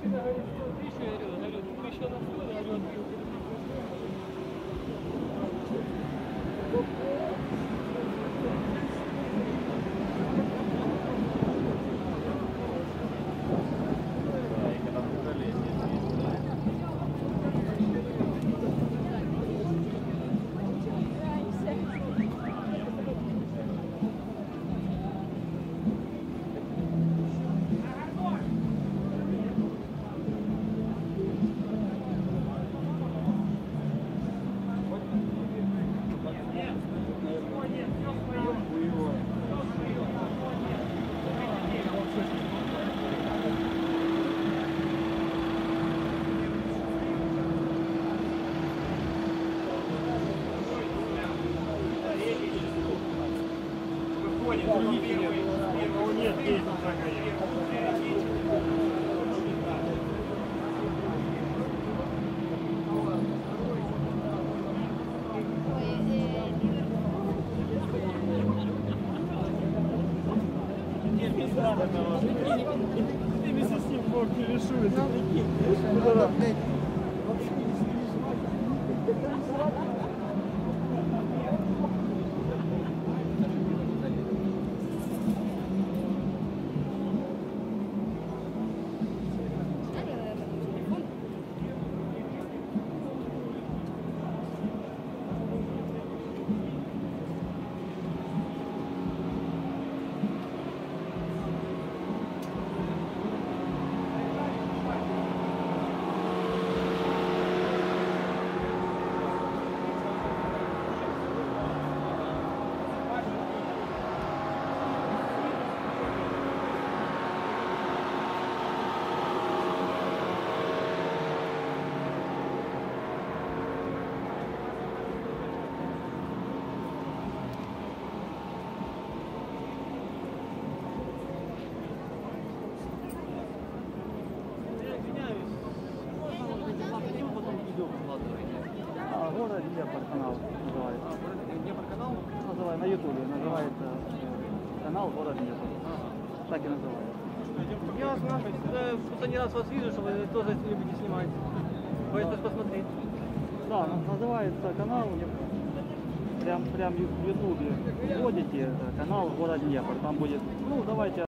Город Днепр канал называется. Днепр канал? Называется, на ютубе называется канал Город Днепр. Так и называется. Ясно. Последний раз вас вижу, что вы тоже любите снимать. Хочется посмотреть. Да, называется канал, прям в ютубе вводите канал Город Днепр. Там будет, ну давайте